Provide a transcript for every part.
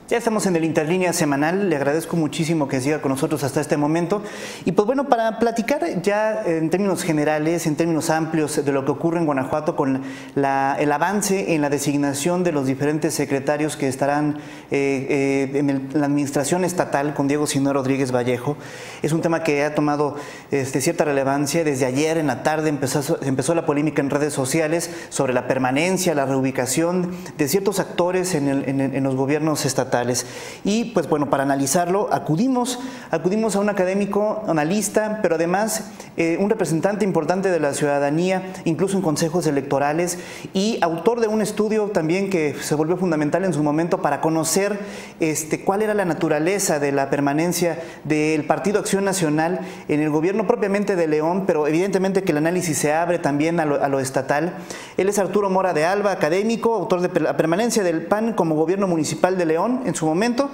Ya estamos en el Interlínea semanal, le agradezco muchísimo que siga con nosotros hasta este momento. Y pues bueno, para platicar ya en términos generales, en términos amplios de lo que ocurre en Guanajuato con el avance en la designación de los diferentes secretarios que estarán en la administración estatal con Diego Sinue Rodríguez Vallejo, es un tema que ha tomado cierta relevancia. Desde ayer en la tarde empezó la polémica en redes sociales sobre la permanencia, la reubicación de ciertos actores en los gobiernos estatales. Y pues bueno, para analizarlo acudimos a un académico, analista, pero además un representante importante de la ciudadanía, incluso en consejos electorales, y autor de un estudio también que se volvió fundamental en su momento para conocer cuál era la naturaleza de la permanencia del Partido Acción Nacional en el gobierno propiamente de León, pero evidentemente que el análisis se abre también a lo estatal. Él es Arturo Mora de Alba, académico, autor de la permanencia del PAN como gobierno municipal de León en su momento,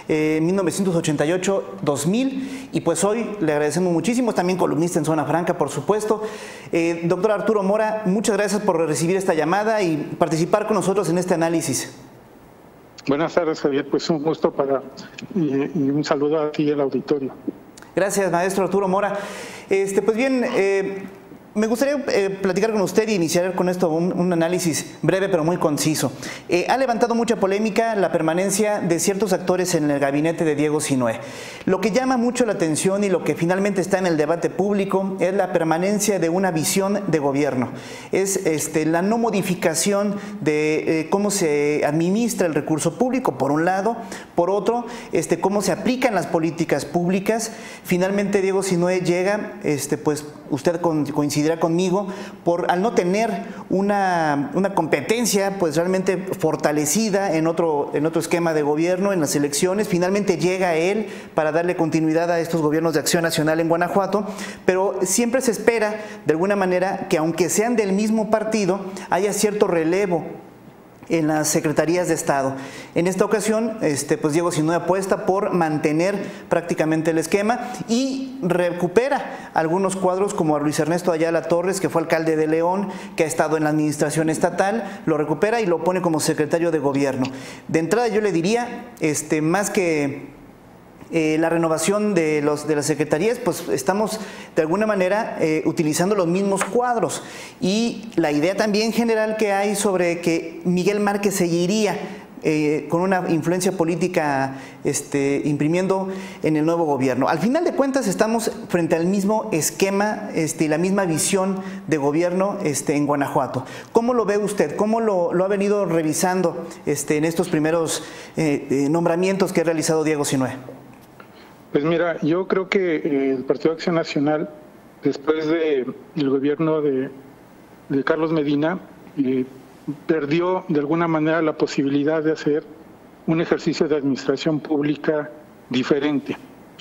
1988-2000, y pues hoy le agradecemos muchísimo, también columnista en Zona Franca, por supuesto. Doctor Arturo Mora, muchas gracias por recibir esta llamada y participar con nosotros en este análisis. Buenas tardes, Javier, pues un gusto y un saludo a ti y al auditorio. Gracias, maestro Arturo Mora. Pues bien, me gustaría platicar con usted y iniciar con esto un análisis breve pero muy conciso. Ha levantado mucha polémica la permanencia de ciertos actores en el gabinete de Diego Sinue. Lo que llama mucho la atención y lo que finalmente está en el debate público es la permanencia de una visión de gobierno. Es la no modificación de cómo se administra el recurso público, por un lado. Por otro, cómo se aplican las políticas públicas. Finalmente Diego Sinue llega, pues usted coincidirá conmigo, al no tener una competencia pues realmente fortalecida en otro esquema de gobierno, en las elecciones. Finalmente llega él para darle continuidad a estos gobiernos de Acción Nacional en Guanajuato, pero siempre se espera de alguna manera que aunque sean del mismo partido, haya cierto relevo en las secretarías de Estado. En esta ocasión, pues Diego Sinue apuesta por mantener prácticamente el esquema y recupera algunos cuadros como a Luis Ernesto Ayala Torres, que fue alcalde de León, que ha estado en la administración estatal, lo recupera y lo pone como secretario de gobierno. De entrada yo le diría, más que la renovación de las secretarías, pues estamos de alguna manera utilizando los mismos cuadros, y la idea también general que hay sobre que Miguel Márquez seguiría con una influencia política imprimiendo en el nuevo gobierno. Al final de cuentas estamos frente al mismo esquema y la misma visión de gobierno en Guanajuato. ¿Cómo lo ve usted? ¿Cómo lo ha venido revisando en estos primeros nombramientos que ha realizado Diego Sinue? Pues mira, yo creo que el Partido Acción Nacional, después del gobierno de Carlos Medina, perdió de alguna manera la posibilidad de hacer un ejercicio de administración pública diferente.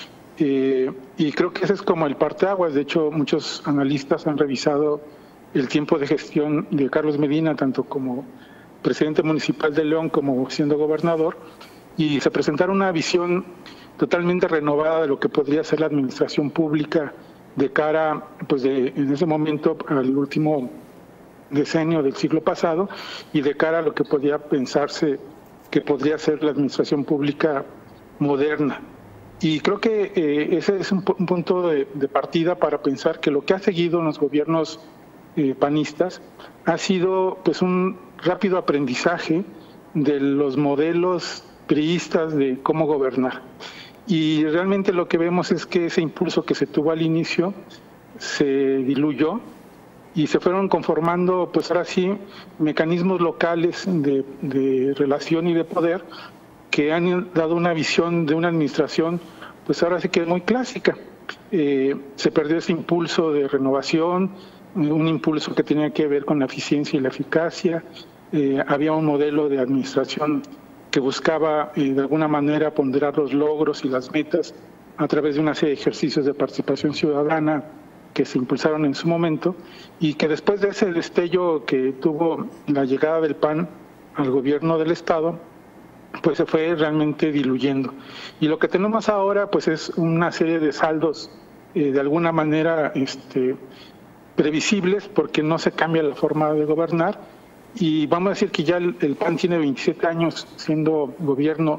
Y creo que ese es como el parteaguas. De hecho, muchos analistas han revisado el tiempo de gestión de Carlos Medina, tanto como presidente municipal de León como siendo gobernador, y se presentaron una visión totalmente renovada de lo que podría ser la administración pública de cara, pues en ese momento, al último decenio del siglo pasado, y de cara a lo que podía pensarse que podría ser la administración pública moderna. Y creo que ese es un punto de partida para pensar que lo que ha seguido en los gobiernos panistas ha sido pues un rápido aprendizaje de los modelos priistas de cómo gobernar. Y realmente lo que vemos es que ese impulso que se tuvo al inicio se diluyó y se fueron conformando, pues ahora sí, mecanismos locales de relación y de poder que han dado una visión de una administración, pues ahora sí que es muy clásica. Se perdió ese impulso de renovación, un impulso que tenía que ver con la eficiencia y la eficacia. Había un modelo de administración que buscaba de alguna manera ponderar los logros y las metas a través de una serie de ejercicios de participación ciudadana que se impulsaron en su momento, y que después de ese destello que tuvo la llegada del PAN al gobierno del Estado, pues se fue realmente diluyendo. Y lo que tenemos ahora pues es una serie de saldos de alguna manera previsibles, porque no se cambia la forma de gobernar. Y vamos a decir que ya el PAN tiene 27 años siendo gobierno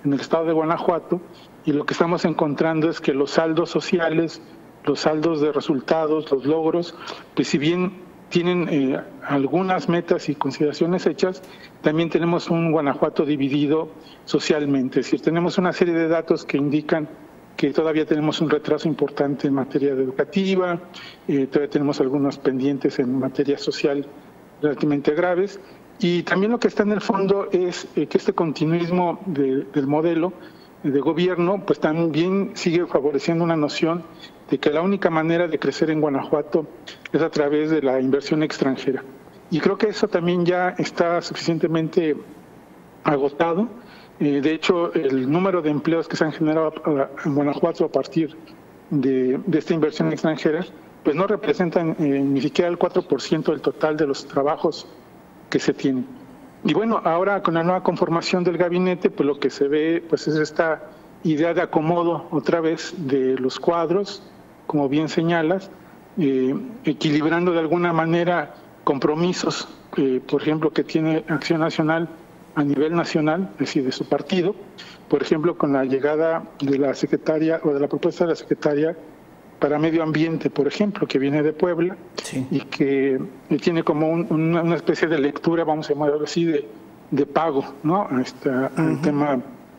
en el estado de Guanajuato, y lo que estamos encontrando es que los saldos sociales, los saldos de resultados, los logros, pues si bien tienen algunas metas y consideraciones hechas, también tenemos un Guanajuato dividido socialmente. Es decir, tenemos una serie de datos que indican que todavía tenemos un retraso importante en materia educativa, todavía tenemos algunos pendientes en materia social relativamente graves, y también lo que está en el fondo es que este continuismo del modelo de gobierno pues también sigue favoreciendo una noción de que la única manera de crecer en Guanajuato es a través de la inversión extranjera. Y creo que eso también ya está suficientemente agotado. De hecho, el número de empleos que se han generado en Guanajuato a partir de esta inversión extranjera pues no representan ni siquiera el 4% del total de los trabajos que se tienen. Y bueno, ahora con la nueva conformación del gabinete, pues lo que se ve pues es esta idea de acomodo otra vez de los cuadros, como bien señalas, equilibrando de alguna manera compromisos, por ejemplo, que tiene Acción Nacional a nivel nacional, es decir, de su partido, por ejemplo, con la llegada de la secretaria o de la propuesta de la secretaria para Medio Ambiente, por ejemplo, que viene de Puebla, sí, y que tiene como una especie de lectura, vamos a llamarlo así, de pago, ¿no? Al tema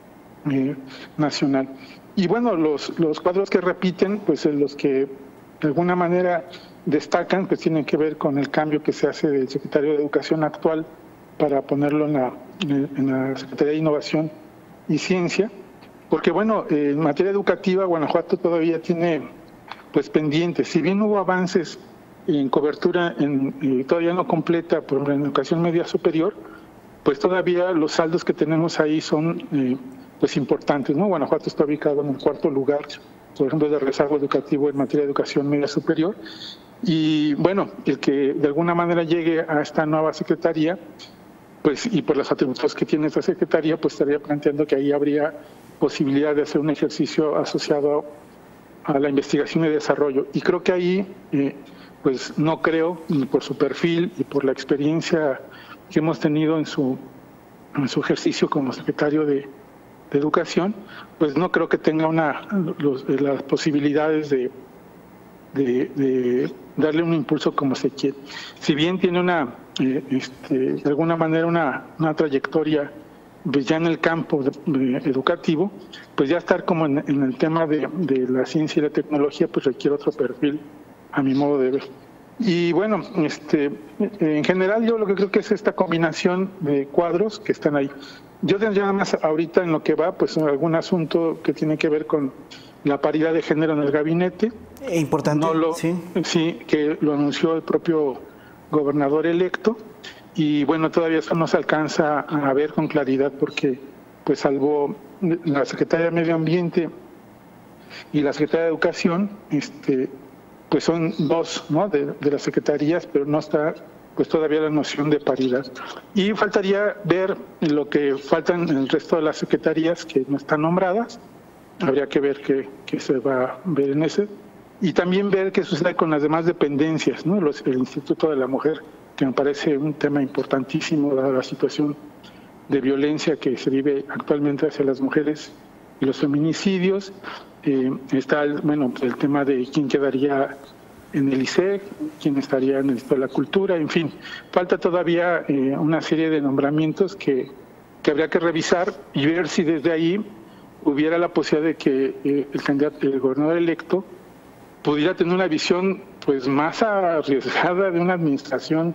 nacional. Y bueno, los cuadros que repiten, pues los que de alguna manera destacan, pues tienen que ver con el cambio que se hace del secretario de Educación actual para ponerlo en la Secretaría de Innovación y Ciencia, porque bueno, en materia educativa Guanajuato todavía tiene pues pendientes. Si bien hubo avances en cobertura todavía no completa, por ejemplo, en educación media superior, pues todavía los saldos que tenemos ahí son pues importantes, ¿no? Guanajuato está ubicado en el 4º lugar, por ejemplo, de rezago educativo en materia de educación media superior. Y bueno, el que de alguna manera llegue a esta nueva secretaría, pues y por los atributos que tiene esta secretaría, pues estaría planteando que ahí habría posibilidad de hacer un ejercicio asociado a la investigación y desarrollo. Y creo que ahí, pues no creo, ni por su perfil y por la experiencia que hemos tenido en su ejercicio como secretario de Educación, pues no creo que tenga las posibilidades de darle un impulso como se quiere. Si bien tiene de alguna manera una trayectoria pues ya en el campo educativo, pues ya estar como en el tema de la ciencia y la tecnología, pues requiere otro perfil, a mi modo de ver. Y bueno, en general yo lo que creo que es esta combinación de cuadros que están ahí. Yo tendría nada más ahorita en lo que va, pues algún asunto que tiene que ver con la paridad de género en el gabinete. Importante, sí. Sí, que lo anunció el propio gobernador electo. Y bueno, todavía eso no se alcanza a ver con claridad porque, pues salvo la Secretaría de Medio Ambiente y la Secretaría de Educación, pues son dos, ¿no? de las secretarías, pero no está pues todavía la noción de paridad. Y faltaría ver lo que faltan en el resto de las secretarías que no están nombradas. Habría que ver qué se va a ver en ese. Y también ver qué sucede con las demás dependencias, ¿no? El Instituto de la Mujer, que me parece un tema importantísimo dada la situación de violencia que se vive actualmente hacia las mujeres y los feminicidios. Está el tema de quién quedaría en el ISEC, quién estaría en el Instituto de la Cultura, en fin. Falta todavía una serie de nombramientos que habría que revisar y ver si desde ahí hubiera la posibilidad de que el gobernador electo pudiera tener una visión pues más arriesgada de una administración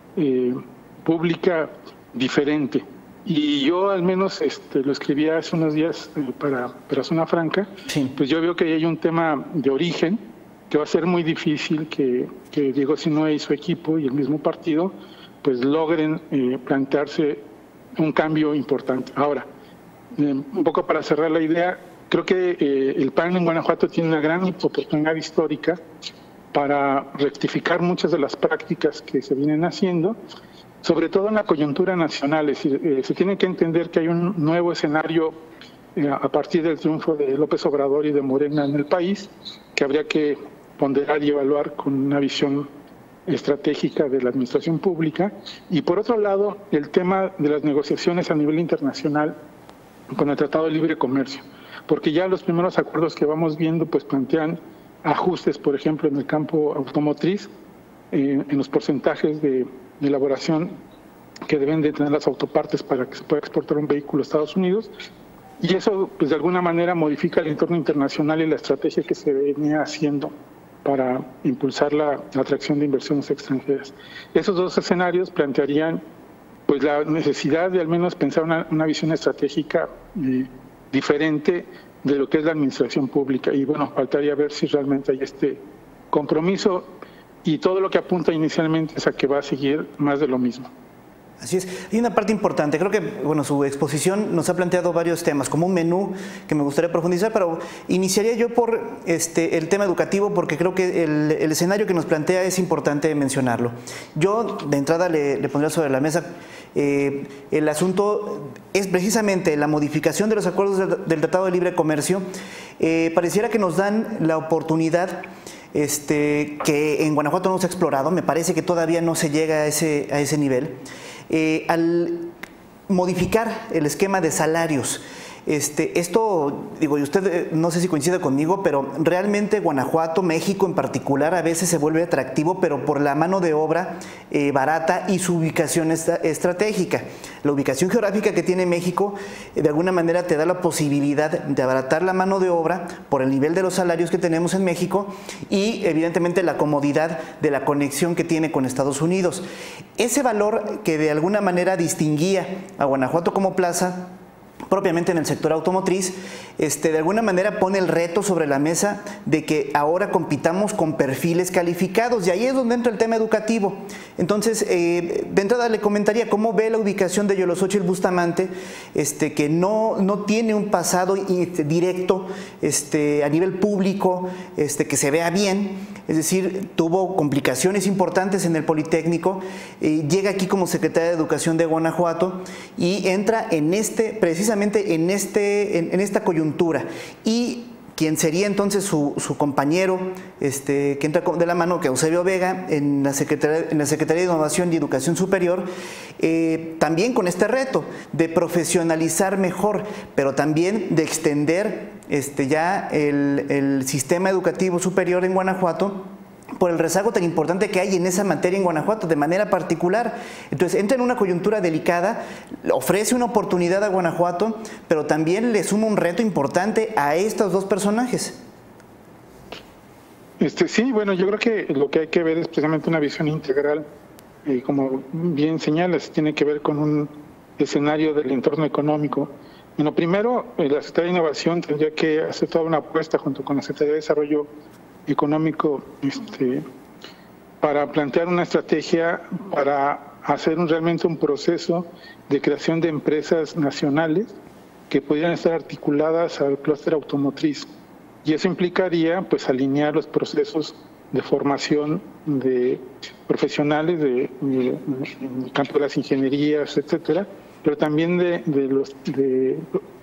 pública diferente. Y yo al menos lo escribí hace unos días para Zona Franca, sí. Pues yo veo que hay un tema de origen que va a ser muy difícil que Diego Sinue y su equipo y el mismo partido pues logren plantearse un cambio importante. Ahora, un poco para cerrar la idea, creo que el PAN en Guanajuato tiene una gran oportunidad histórica para rectificar muchas de las prácticas que se vienen haciendo, sobre todo en la coyuntura nacional. Es decir, se tiene que entender que hay un nuevo escenario a partir del triunfo de López Obrador y de Morena en el país, que habría que ponderar y evaluar con una visión estratégica de la administración pública. Y por otro lado, el tema de las negociaciones a nivel internacional con el Tratado de Libre Comercio, porque ya los primeros acuerdos que vamos viendo pues plantean ajustes, por ejemplo, en el campo automotriz, en los porcentajes de elaboración que deben de tener las autopartes para que se pueda exportar un vehículo a Estados Unidos, y eso pues de alguna manera modifica el entorno internacional y la estrategia que se venía haciendo para impulsar la atracción de inversiones extranjeras. Esos dos escenarios plantearían pues la necesidad de al menos pensar una visión estratégica diferente de lo que es la administración pública, y bueno, faltaría ver si realmente hay este compromiso, y todo lo que apunta inicialmente es a que va a seguir más de lo mismo. Así es. Hay una parte importante. Creo que bueno, su exposición nos ha planteado varios temas, como un menú que me gustaría profundizar, pero iniciaría yo por el tema educativo, porque creo que el escenario que nos plantea es importante mencionarlo. Yo, de entrada, le pondría sobre la mesa el asunto es precisamente la modificación de los acuerdos del Tratado de Libre Comercio. Pareciera que nos dan la oportunidad que en Guanajuato no se ha explorado. Me parece que todavía no se llega a ese nivel. Al modificar el esquema de salarios, esto, digo, y usted no sé si coincide conmigo, pero realmente Guanajuato, México en particular, a veces se vuelve atractivo, pero por la mano de obra barata y su ubicación estratégica. La ubicación geográfica que tiene México, de alguna manera te da la posibilidad de abaratar la mano de obra por el nivel de los salarios que tenemos en México y evidentemente la comodidad de la conexión que tiene con Estados Unidos. Ese valor que de alguna manera distinguía a Guanajuato como plaza, propiamente en el sector automotriz, de alguna manera pone el reto sobre la mesa de que ahora compitamos con perfiles calificados, y ahí es donde entra el tema educativo. Entonces, de entrada le comentaría cómo ve la ubicación de Yolosóchitl Bustamante, que no tiene un pasado directo a nivel público, que se vea bien, es decir, tuvo complicaciones importantes en el Politécnico, llega aquí como secretaria de Educación de Guanajuato y entra precisamente en esta coyuntura, y quien sería entonces su compañero, que entra de la mano, que Eusebio Vega, en la Secretaría de Innovación y Educación Superior, también con este reto de profesionalizar mejor, pero también de extender ya el sistema educativo superior en Guanajuato, por el rezago tan importante que hay en esa materia en Guanajuato, de manera particular. Entonces entra en una coyuntura delicada, ofrece una oportunidad a Guanajuato, pero también le suma un reto importante a estos dos personajes. Sí, bueno, yo creo que lo que hay que ver es precisamente una visión integral, como bien señalas, tiene que ver con un escenario del entorno económico. Bueno, primero, la Secretaría de Innovación tendría que hacer toda una apuesta junto con la Secretaría de Desarrollo Económico para plantear una estrategia para hacer realmente un proceso de creación de empresas nacionales que pudieran estar articuladas al clúster automotriz, y eso implicaría pues alinear los procesos de formación de profesionales en el campo de las ingenierías, etcétera, pero también de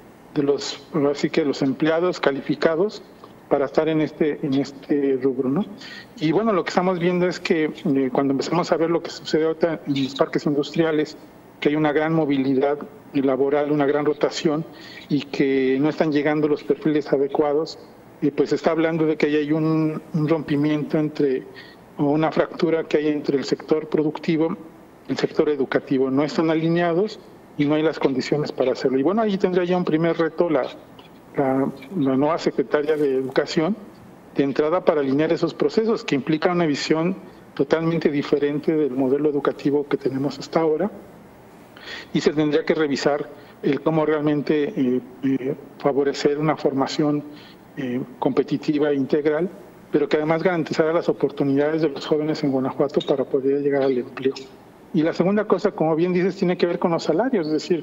los empleados calificados para estar en este rubro, ¿no? Y bueno, lo que estamos viendo es que cuando empezamos a ver lo que sucede ahorita en los parques industriales, que hay una gran movilidad laboral, una gran rotación, y que no están llegando los perfiles adecuados, pues se está hablando de que hay un rompimiento o una fractura que hay entre el sector productivo y el sector educativo. No están alineados y no hay las condiciones para hacerlo. Y bueno, ahí tendría ya un primer reto la nueva secretaria de Educación, de entrada, para alinear esos procesos que implican una visión totalmente diferente del modelo educativo que tenemos hasta ahora, y se tendría que revisar cómo realmente favorecer una formación competitiva e integral, pero que además garantizara las oportunidades de los jóvenes en Guanajuato para poder llegar al empleo. Y la segunda cosa, como bien dices, tiene que ver con los salarios, es decir,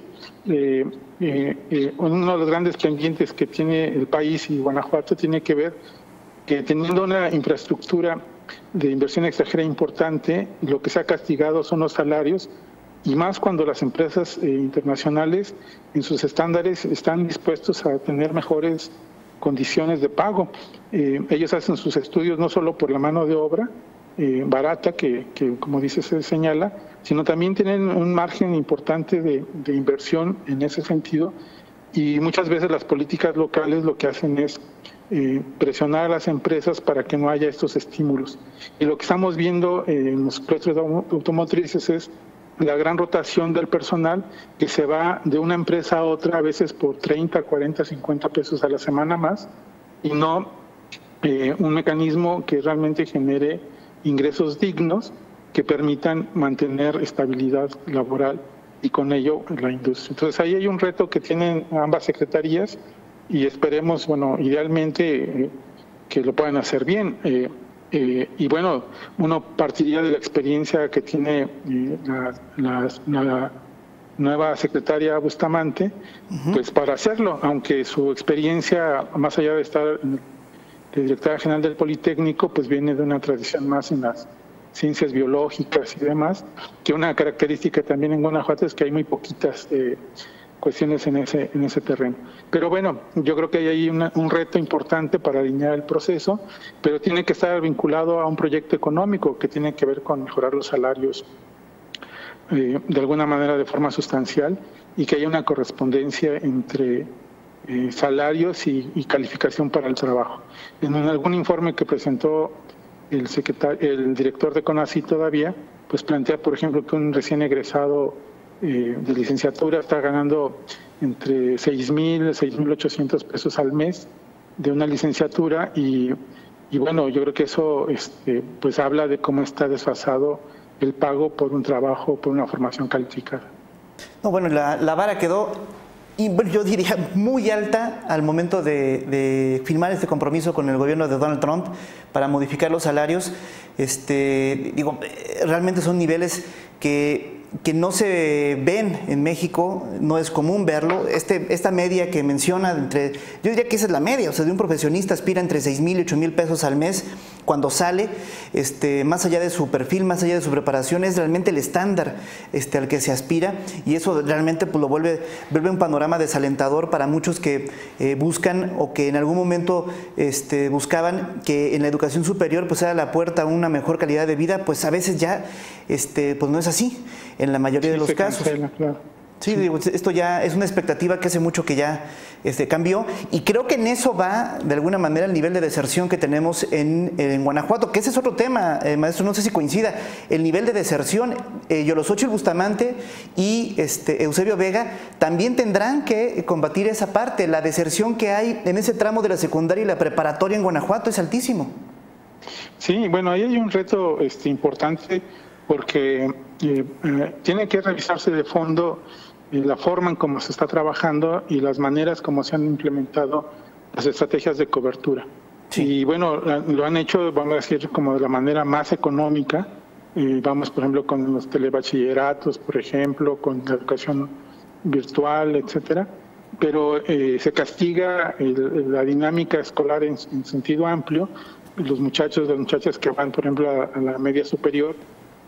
uno de los grandes pendientes que tiene el país y Guanajuato tiene que ver que, teniendo una infraestructura de inversión extranjera importante, lo que se ha castigado son los salarios, y más cuando las empresas internacionales en sus estándares están dispuestos a tener mejores condiciones de pago. Ellos hacen sus estudios no solo por la mano de obra barata, que como dice se señala, sino también tienen un margen importante de inversión en ese sentido, y muchas veces las políticas locales lo que hacen es presionar a las empresas para que no haya estos estímulos. Y lo que estamos viendo en los clústeres automotrices es la gran rotación del personal que se va de una empresa a otra, a veces por 30, 40, 50 pesos a la semana más, y no un mecanismo que realmente genere ingresos dignos que permitan mantener estabilidad laboral y con ello la industria. Entonces ahí hay un reto que tienen ambas secretarías y esperemos, bueno, idealmente que lo puedan hacer bien. Y bueno, uno partiría de la experiencia que tiene la nueva secretaria Bustamante, pues para hacerlo, aunque su experiencia, más allá de estar de directora general del Politécnico, pues viene de una tradición más en las ciencias biológicas y demás, que una característica también en Guanajuato es que hay muy poquitas cuestiones en ese terreno. Pero bueno, yo creo que hay ahí un reto importante para alinear el proceso, pero tiene que estar vinculado a un proyecto económico que tiene que ver con mejorar los salarios de alguna manera de forma sustancial y que haya una correspondencia entre salarios y calificación para el trabajo. En algún informe que presentó el director de CONACYT todavía, pues plantea, por ejemplo, que un recién egresado de licenciatura está ganando entre 6,000 y 6,800 pesos al mes de una licenciatura y bueno, yo creo que eso pues habla de cómo está desfasado el pago por un trabajo, por una formación calificada. No, bueno, la vara quedó, y bueno, yo diría muy alta al momento de firmar este compromiso con el gobierno de Donald Trump para modificar los salarios. Digo, realmente son niveles que no se ven en México, no es común verlo. Esta media que menciona, yo diría que esa es la media, o sea, de un profesionista aspira entre 6,000 y 8,000 pesos al mes cuando sale, más allá de su perfil, más allá de su preparación, es realmente el estándar al que se aspira, y eso realmente pues, lo vuelve un panorama desalentador para muchos que buscan o que en algún momento buscaban que en la educación superior pues era la puerta a una mejor calidad de vida, pues a veces ya pues no es así en la mayoría de los casos. Cancela, claro. Sí, digo, esto ya es una expectativa que hace mucho que ya cambió, y creo que en eso va de alguna manera el nivel de deserción que tenemos en Guanajuato, que ese es otro tema, maestro, no sé si coincida, el nivel de deserción. Yolosóchitl Bustamante y Eusebio Vega también tendrán que combatir esa parte. La deserción que hay en ese tramo de la secundaria y la preparatoria en Guanajuato es altísimo. Sí, bueno, ahí hay un reto importante porque tiene que revisarse de fondo la forma en cómo se está trabajando y las maneras como se han implementado las estrategias de cobertura. Sí. Y bueno, lo han hecho, vamos a decir, como de la manera más económica. Vamos, por ejemplo, con los telebachilleratos, por ejemplo, con la educación virtual, etcétera. Pero se castiga la dinámica escolar en sentido amplio. Los muchachos, las muchachas que van, por ejemplo, a la media superior,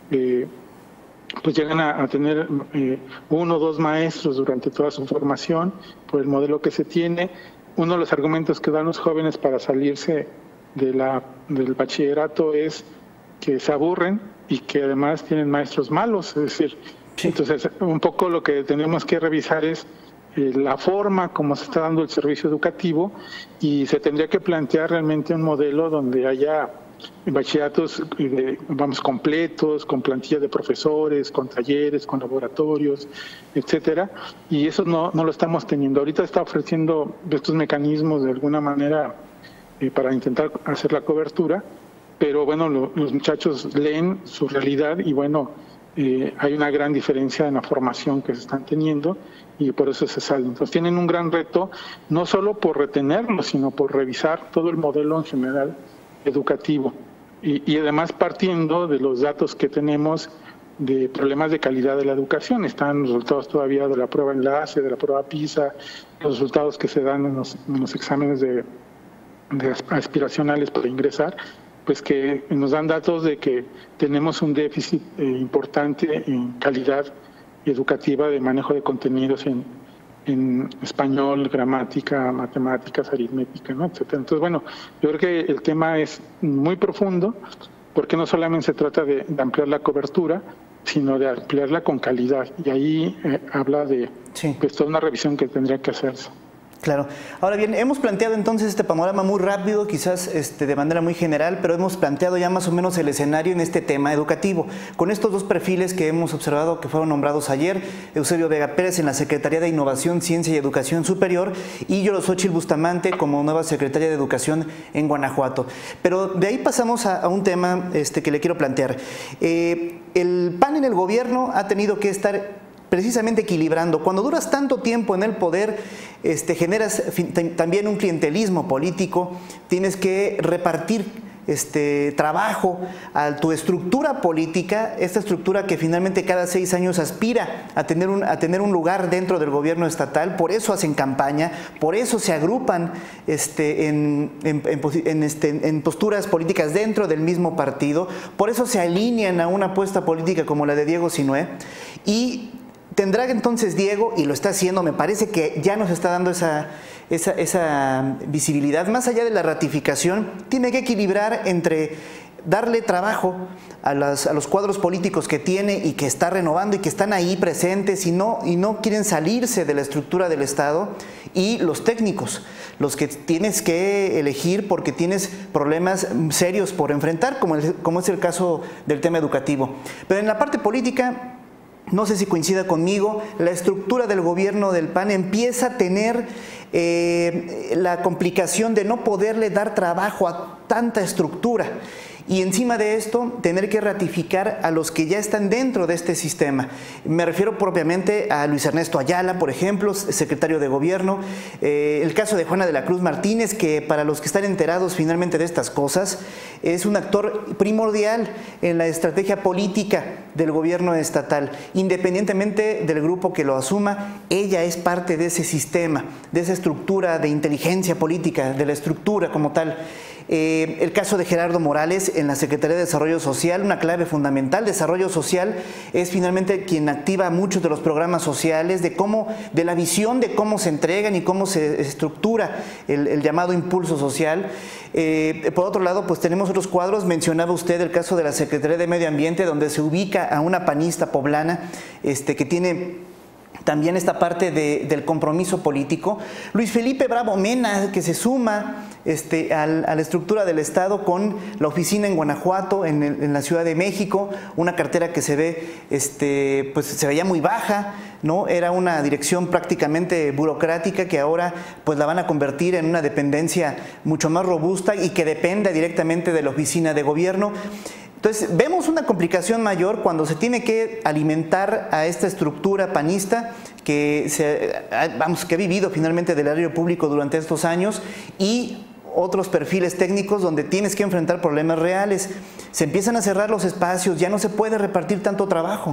pues llegan a tener 1 o 2 maestros durante toda su formación por el modelo que se tiene. Uno de los argumentos que dan los jóvenes para salirse del bachillerato es que se aburren y que además tienen maestros malos, es decir, sí. Entonces un poco lo que tenemos que revisar es la forma como se está dando el servicio educativo, y se tendría que plantear realmente un modelo donde haya bachilleratos vamos completos, con plantilla de profesores, con talleres, con laboratorios, etcétera, y eso no lo estamos teniendo. Ahorita está ofreciendo estos mecanismos de alguna manera para intentar hacer la cobertura, pero bueno, los muchachos leen su realidad y bueno, hay una gran diferencia en la formación que se están teniendo y por eso se salen. Entonces tienen un gran reto, no solo por retenerlos, sino por revisar todo el modelo en general educativo y además partiendo de los datos que tenemos de problemas de calidad de la educación. Están los resultados todavía de la prueba enlace, de la prueba PISA, los resultados que se dan en los exámenes de aspiracionales para ingresar, pues que nos dan datos de que tenemos un déficit importante en calidad educativa de manejo de contenidos en español, gramática, matemáticas, aritmética, ¿no? Etcétera. Entonces, bueno, yo creo que el tema es muy profundo, porque no solamente se trata de ampliar la cobertura, sino de ampliarla con calidad. Y ahí habla de pues, toda una revisión que tendría que hacerse. Claro. Ahora bien, hemos planteado entonces este panorama muy rápido, quizás de manera muy general, pero hemos planteado ya más o menos el escenario en este tema educativo. Con estos dos perfiles que hemos observado que fueron nombrados ayer, Eusebio Vega Pérez en la Secretaría de Innovación, Ciencia y Educación Superior y Yolosóchitl Bustamante como nueva Secretaria de Educación en Guanajuato. Pero de ahí pasamos a un tema que le quiero plantear. El PAN en el gobierno ha tenido que estar precisamente equilibrando. Cuando duras tanto tiempo en el poder, generas también un clientelismo político, tienes que repartir trabajo a tu estructura política, esta estructura que finalmente cada 6 años aspira a tener un lugar dentro del gobierno estatal, por eso hacen campaña, por eso se agrupan en posturas políticas dentro del mismo partido, por eso se alinean a una apuesta política como la de Diego Sinué, y tendrá entonces Diego, y lo está haciendo, me parece que ya nos está dando esa visibilidad, más allá de la ratificación, tiene que equilibrar entre darle trabajo a los cuadros políticos que tiene y que está renovando y que están ahí presentes y no quieren salirse de la estructura del Estado, y los técnicos, los que tienes que elegir porque tienes problemas serios por enfrentar, como es el caso del tema educativo. Pero en la parte política, no sé si coincida conmigo, la estructura del gobierno del PAN empieza a tener la complicación de no poderle dar trabajo a tanta estructura. Y encima de esto, tener que ratificar a los que ya están dentro de este sistema. Me refiero propiamente a Luis Ernesto Ayala, por ejemplo, secretario de Gobierno, el caso de Juana de la Cruz Martínez, que para los que están enterados finalmente de estas cosas, es un actor primordial en la estrategia política del gobierno estatal. Independientemente del grupo que lo asuma, ella es parte de ese sistema, de esa estructura de inteligencia política, de la estructura como tal. El caso de Gerardo Morales en la Secretaría de Desarrollo Social, una clave fundamental. Desarrollo Social es finalmente quien activa muchos de los programas sociales, de la visión de cómo se entregan y cómo se estructura el llamado impulso social. Por otro lado, pues tenemos otros cuadros. Mencionaba usted el caso de la Secretaría de Medio Ambiente, donde se ubica a una panista poblana que tiene también esta parte del compromiso político. Luis Felipe Bravo Mena, que se suma a la estructura del Estado con la oficina en Guanajuato, en la Ciudad de México, una cartera que se ve, pues se veía muy baja, ¿no? Era una dirección prácticamente burocrática que ahora pues la van a convertir en una dependencia mucho más robusta y que dependa directamente de la oficina de gobierno. Entonces, vemos una complicación mayor cuando se tiene que alimentar a esta estructura panista que ha vivido finalmente del erario público durante estos años, y otros perfiles técnicos donde tienes que enfrentar problemas reales. Se empiezan a cerrar los espacios, ya no se puede repartir tanto trabajo.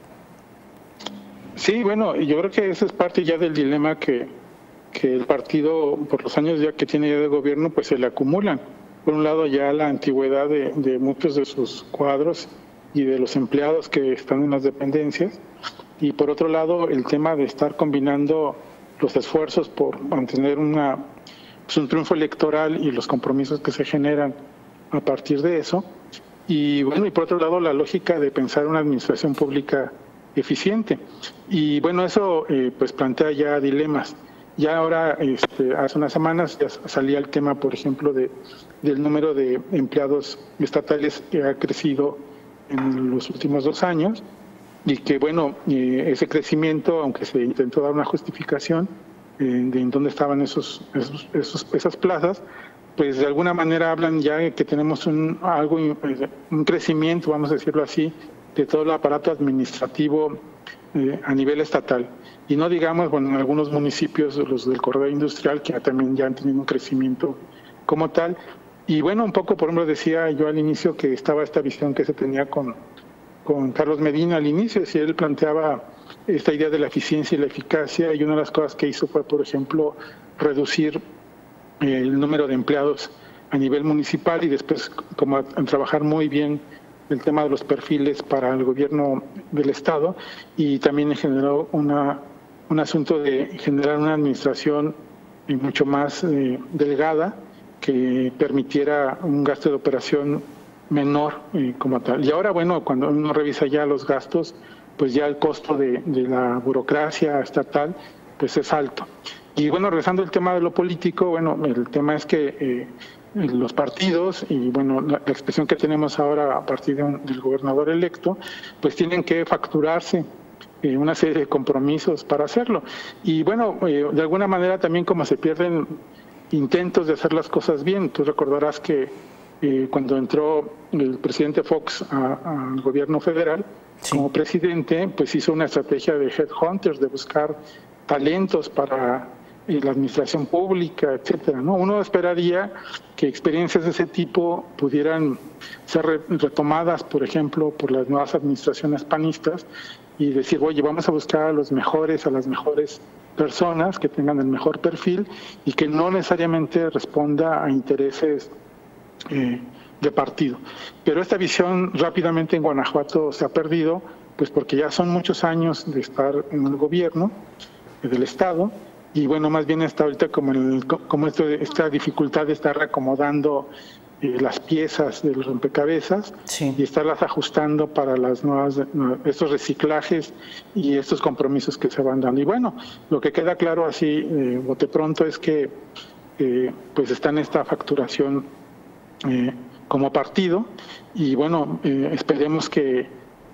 Sí, bueno, yo creo que eso es parte ya del dilema que el partido, por los años ya que tiene ya de gobierno, pues se le acumulan. Por un lado, ya la antigüedad de muchos de sus cuadros y de los empleados que están en las dependencias, y por otro lado, el tema de estar combinando los esfuerzos por mantener un triunfo electoral y los compromisos que se generan a partir de eso. Y bueno, y por otro lado, la lógica de pensar una administración pública eficiente. Y bueno, eso pues plantea ya dilemas. Ya ahora, hace unas semanas, ya salía el tema, por ejemplo, del número de empleados estatales que ha crecido en los últimos 2 años, y que, bueno, ese crecimiento, aunque se intentó dar una justificación de en dónde estaban esas plazas, pues de alguna manera hablan ya que tenemos un crecimiento, vamos a decirlo así, de todo el aparato administrativo a nivel estatal. Y no digamos, bueno, en algunos municipios, los del corredor industrial, que también ya han tenido un crecimiento como tal. Y bueno, un poco, por ejemplo, decía yo al inicio que estaba esta visión que se tenía con Carlos Medina al inicio, si él planteaba esta idea de la eficiencia y la eficacia, y una de las cosas que hizo fue, por ejemplo, reducir el número de empleados a nivel municipal, y después como trabajar muy bien el tema de los perfiles para el gobierno del Estado, y también generó un asunto de generar una administración mucho más delgada, que permitiera un gasto de operación menor como tal. Y ahora, bueno, cuando uno revisa ya los gastos, pues ya el costo de la burocracia estatal pues es alto. Y bueno, regresando al tema de lo político, bueno, el tema es que los partidos y bueno, la expresión que tenemos ahora a partir del gobernador electo, pues tienen que facturarse una serie de compromisos para hacerlo. Y bueno, de alguna manera también como se pierden intentos de hacer las cosas bien. Tú recordarás que cuando entró el presidente Fox al gobierno federal, sí, como presidente, pues hizo una estrategia de headhunters, de buscar talentos para la administración pública, etcétera, ¿no? Uno esperaría que experiencias de ese tipo pudieran ser retomadas, por ejemplo, por las nuevas administraciones panistas y decir, oye, vamos a buscar a los mejores, a las mejores personas que tengan el mejor perfil y que no necesariamente responda a intereses de partido. Pero esta visión rápidamente en Guanajuato se ha perdido, pues porque ya son muchos años de estar en el gobierno del Estado y bueno, más bien está ahorita como esta dificultad de estar reacomodando las piezas del rompecabezas, sí, y estarlas ajustando para estos reciclajes y estos compromisos que se van dando. Y bueno, lo que queda claro así, bote pronto, es que pues está en esta facturación como partido y bueno, esperemos que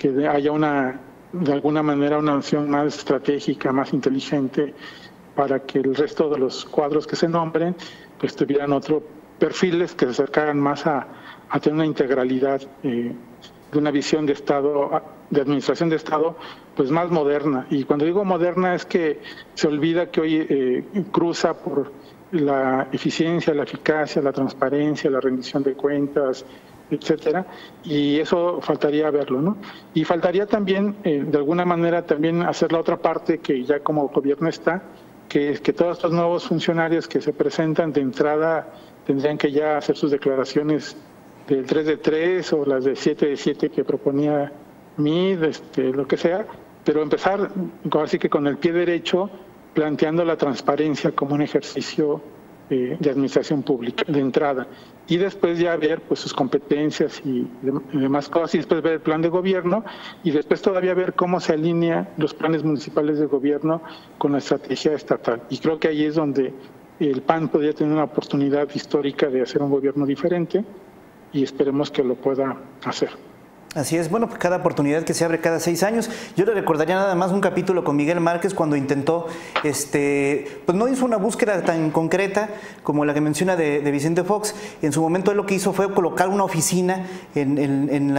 haya de alguna manera una acción más estratégica, más inteligente para que el resto de los cuadros que se nombren pues tuvieran otros perfiles que se acercaran más a tener una integralidad de una visión de Estado, de administración de Estado, pues más moderna. Y cuando digo moderna es que se olvida que hoy cruza por la eficiencia, la eficacia, la transparencia, la rendición de cuentas, etcétera, y eso faltaría verlo, ¿no? Y faltaría también, de alguna manera, también hacer la otra parte que ya como gobierno está, que es que todos estos nuevos funcionarios que se presentan de entrada tendrían que ya hacer sus declaraciones del 3 de 3 o las de 7 de 7 que proponía MID, lo que sea, pero empezar así que con el pie derecho, planteando la transparencia como un ejercicio de administración pública de entrada y después ya ver pues sus competencias y demás cosas y después ver el plan de gobierno y después todavía ver cómo se alinean los planes municipales de gobierno con la estrategia estatal. Y creo que ahí es donde el PAN podría tener una oportunidad histórica de hacer un gobierno diferente y esperemos que lo pueda hacer. Así es, bueno, pues cada oportunidad que se abre cada 6 años. Yo le recordaría nada más un capítulo con Miguel Márquez cuando intentó, pues no hizo una búsqueda tan concreta como la que menciona de Vicente Fox. En su momento él lo que hizo fue colocar una oficina en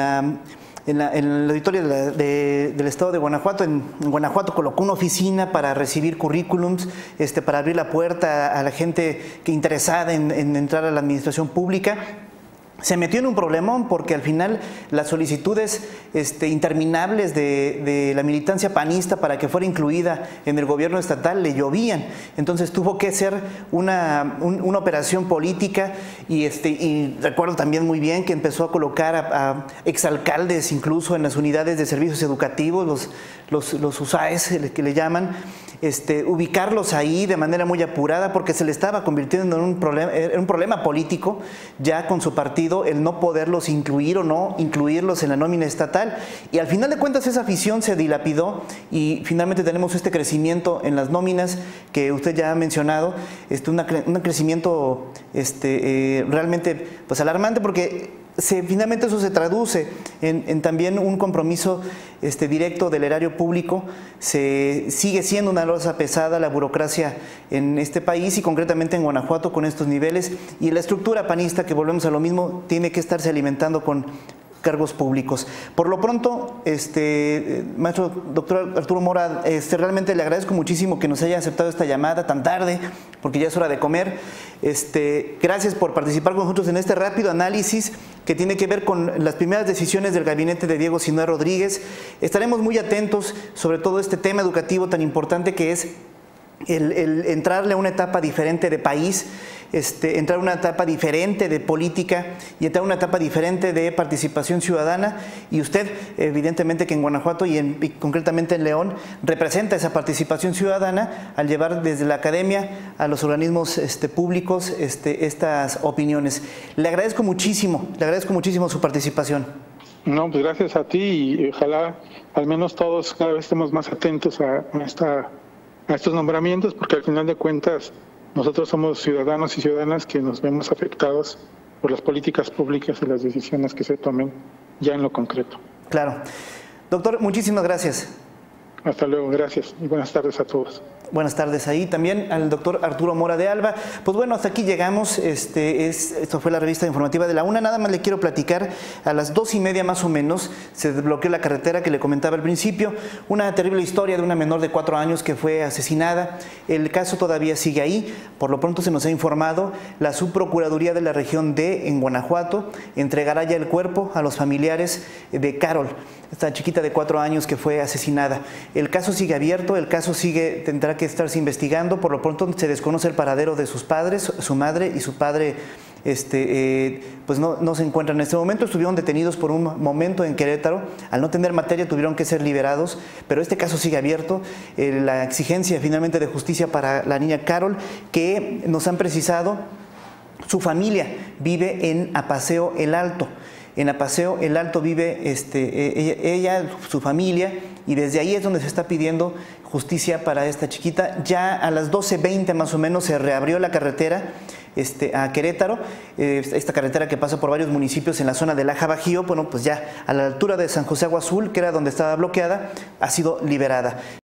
el auditorio del estado de Guanajuato. En Guanajuato colocó una oficina para recibir currículums, para abrir la puerta a la gente que interesada en entrar a la administración pública. Se metió en un problemón porque al final las solicitudes interminables de la militancia panista para que fuera incluida en el gobierno estatal le llovían. Entonces tuvo que ser una operación política y recuerdo también muy bien que empezó a colocar a exalcaldes incluso en las unidades de servicios educativos, los USAES que le llaman, ubicarlos ahí de manera muy apurada porque se le estaba convirtiendo en un problema político ya con su partido el no poderlos incluir o no incluirlos en la nómina estatal y al final de cuentas esa afición se dilapidó y finalmente tenemos este crecimiento en las nóminas que usted ya ha mencionado, un crecimiento realmente pues alarmante porque finalmente eso se traduce en también un compromiso directo del erario público. Sigue siendo una losa pesada la burocracia en este país y concretamente en Guanajuato con estos niveles y la estructura panista, que volvemos a lo mismo, tiene que estarse alimentando con cargos públicos. Por lo pronto, maestro doctor Arturo Mora, realmente le agradezco muchísimo que nos haya aceptado esta llamada tan tarde, porque ya es hora de comer. Gracias por participar con nosotros en este rápido análisis que tiene que ver con las primeras decisiones del gabinete de Diego Sinue Rodríguez. Estaremos muy atentos sobre todo este tema educativo tan importante que es el entrarle a una etapa diferente de país. entrar a una etapa diferente de política y entrar a una etapa diferente de participación ciudadana, y usted evidentemente que en Guanajuato y concretamente en León representa esa participación ciudadana al llevar desde la academia a los organismos públicos estas opiniones. Le agradezco muchísimo su participación. No, pues gracias a ti y ojalá al menos todos cada vez estemos más atentos a estos nombramientos, porque al final de cuentas nosotros somos ciudadanos y ciudadanas que nos vemos afectados por las políticas públicas y las decisiones que se tomen ya en lo concreto. Claro. Doctor, muchísimas gracias. Hasta luego, gracias y buenas tardes a todos. Buenas tardes ahí también al doctor Arturo Mora de Alba. Pues bueno, hasta aquí llegamos. Esto fue la revista informativa de la UNA. Nada más le quiero platicar, a las 2:30 más o menos se desbloqueó la carretera que le comentaba al principio. Una terrible historia de una menor de 4 años que fue asesinada. El caso todavía sigue ahí. Por lo pronto se nos ha informado, la Subprocuraduría de la Región D en Guanajuato entregará ya el cuerpo a los familiares de Carol, esta chiquita de 4 años que fue asesinada. El caso sigue abierto, el caso tendrá que estarse investigando. Por lo pronto se desconoce el paradero de sus padres, su madre y su padre pues no se encuentran en este momento. Estuvieron detenidos por un momento en Querétaro. Al no tener materia tuvieron que ser liberados, pero este caso sigue abierto. La exigencia finalmente de justicia para la niña Carol, que nos han precisado, su familia vive en Apaseo El Alto. En Apaseo El Alto vive ella, su familia, y desde ahí es donde se está pidiendo justicia para esta chiquita. Ya a las 12:20 más o menos se reabrió la carretera a Querétaro, esta carretera que pasa por varios municipios en la zona de Laja Bajío. Bueno, pues ya a la altura de San José Agua Azul, que era donde estaba bloqueada, ha sido liberada.